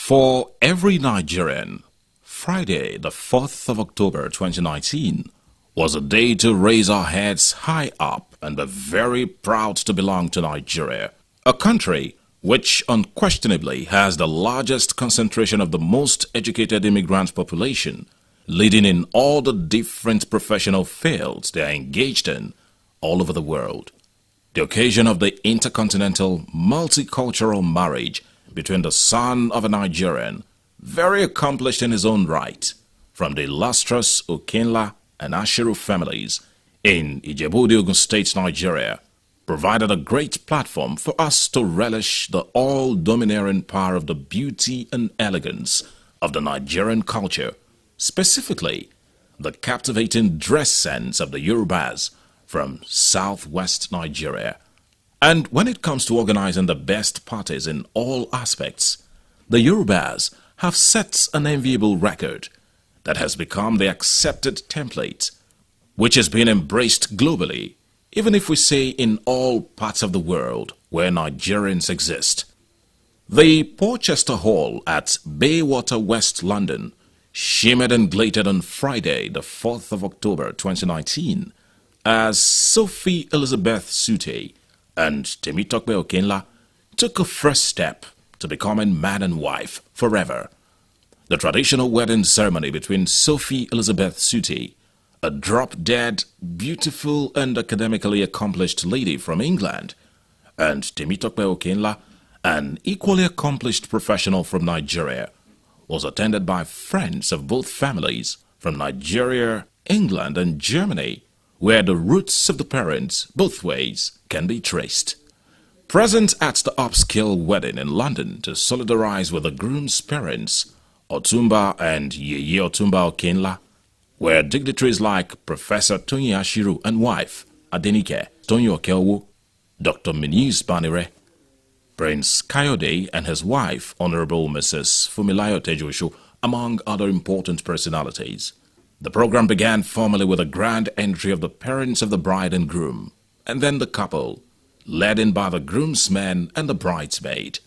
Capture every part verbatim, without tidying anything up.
For every Nigerian, Friday, the fourth of October twenty nineteen, was a day to raise our heads high up and be very proud to belong to Nigeria, a country which unquestionably has the largest concentration of the most educated immigrant population, leading in all the different professional fields they are engaged in all over the world. The occasion of the intercontinental multicultural marriage between the son of a Nigerian, very accomplished in his own right, from the illustrious Okinla and Ashiru families in Ijebu, Ogun State, Nigeria, provided a great platform for us to relish the all-domineering power of the beauty and elegance of the Nigerian culture, specifically the captivating dress sense of the Yorubas from southwest Nigeria. And when it comes to organizing the best parties in all aspects, the Yorubas have set an enviable record that has become the accepted template, which has been embraced globally, even if we say in all parts of the world where Nigerians exist. The Porchester Hall at Bayswater, West London, shimmered and glittered on Friday, the fourth of October twenty nineteen, as Sophie Elizabeth Sute and Temitope Okinla took a first step to becoming man and wife forever. The traditional wedding ceremony between Sophie Elizabeth Sute, a drop-dead, beautiful and academically accomplished lady from England, and Temitope Okinla, an equally accomplished professional from Nigeria, was attended by friends of both families from Nigeria, England and Germany, where the roots of the parents both ways can be traced. Present at the upscale wedding in London to solidarize with the groom's parents, Otumba and Yeye Otumba Okinla, were dignitaries like Professor Tony Ashiru and wife, Adenike Tony Okelwo, Doctor Minis Banire, Prince Kayode and his wife, Honorable Missus Fumilayo Tejosho, among other important personalities. The program began formally with a grand entry of the parents of the bride and groom, and then the couple, led in by the groomsmen and the bridesmaid.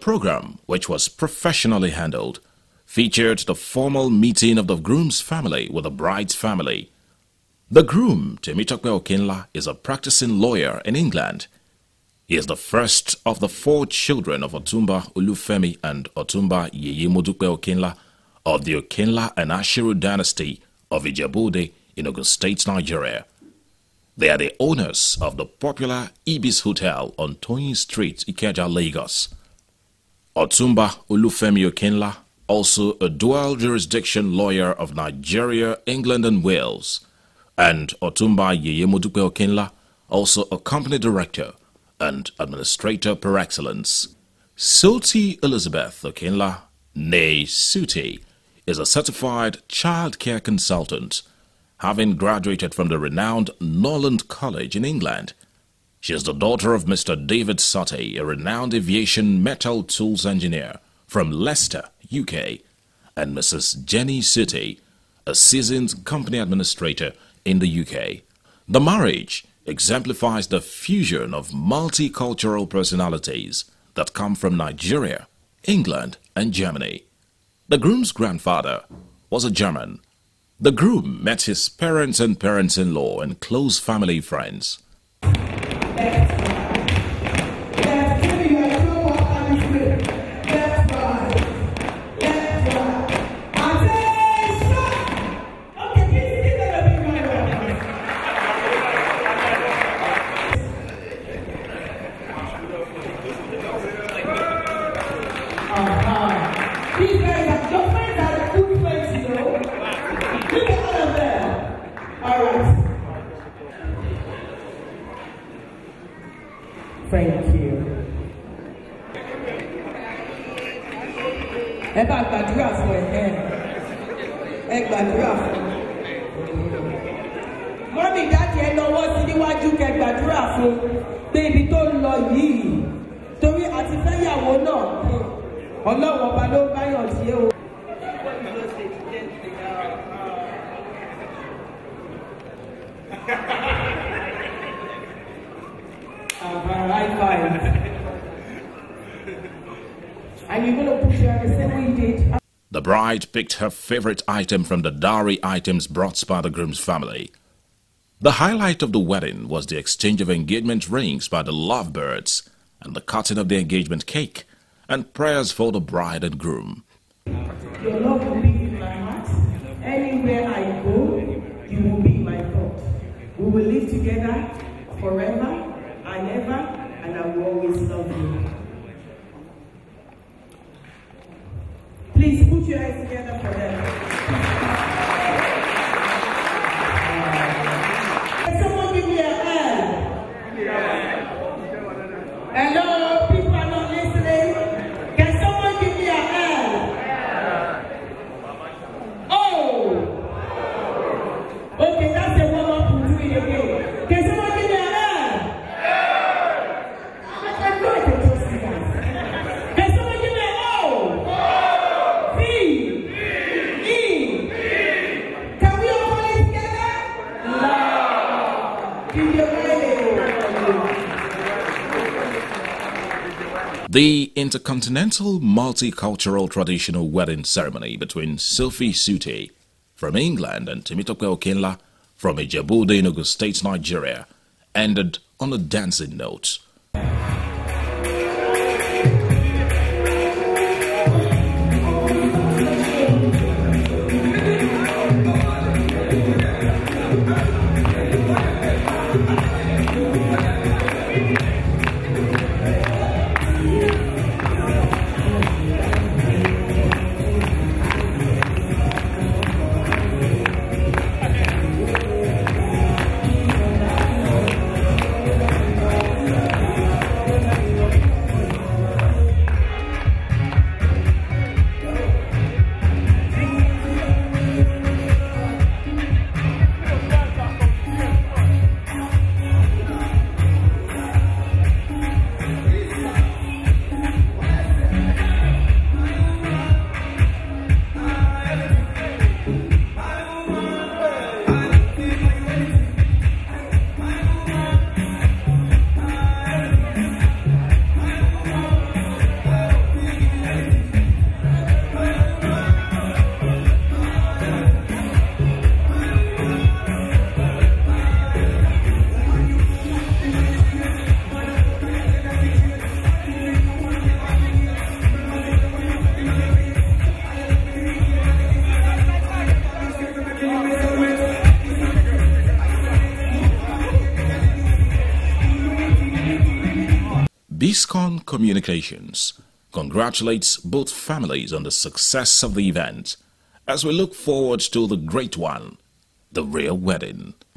program, which was professionally handled, featured the formal meeting of the groom's family with the bride's family. The groom, Temitope Okinla, is a practicing lawyer in England. He is the first of the four children of Otumba Olufemi and Otumba Yeyemodupe Okinla of the Okinla and Ashiru dynasty of Ijebu-Ode in Ogun State, Nigeria. They are the owners of the popular Ibis Hotel on Toyin Street, Ikeja, Lagos. Otumba Olufemi Okinla, also a dual jurisdiction lawyer of Nigeria, England and Wales, and Otumba Yeyemodupe Okinla, also a company director and administrator par excellence. Sulti Elizabeth Okinla, née Suti, is a certified child care consultant, having graduated from the renowned Norland College in England. She is the daughter of Mister David Sutty, a renowned aviation metal tools engineer from Leicester, U K, and Missus Jenny Sutty, a seasoned company administrator in the U K. The marriage exemplifies the fusion of multicultural personalities that come from Nigeria, England, and Germany. The groom's grandfather was a German. The groom met his parents and parents-in-law and close family friends. Thank you. Ẹ bá gbàdúrà fún ẹ ẹ gbàdúrà fún mọ́mí dáàdì ẹ lọ́wọ́ sí níwájú kẹ gbàdúrà fún pé ibi tó ń lọ yìí torí àti fẹ́yàwó náà ọlọ́wọ́ ọba ló báyọ̀ sí o. High five. And you're going to push her the same way you did. The bride picked her favorite item from the dowry items brought by the groom's family. The highlight of the wedding was the exchange of engagement rings by the lovebirds and the cutting of the engagement cake and prayers for the bride and groom. Your love will be in my heart. Anywhere I go, you will be my thought. We will live together forever and ever, and I will always love you. Please put your hands together for them. Can someone give me a hand? Hello, people are not listening. Can someone give me a hand? Oh! Okay, that's the warm-up. We'll do it again. Can someone give me a hand? The intercontinental multicultural traditional wedding ceremony between Sophie Suti from England and Temitope Okinla from Ijebu-Ode in Ogun State, Nigeria, ended on a dancing note. Discon Communications congratulates both families on the success of the event as we look forward to the great one, the real wedding.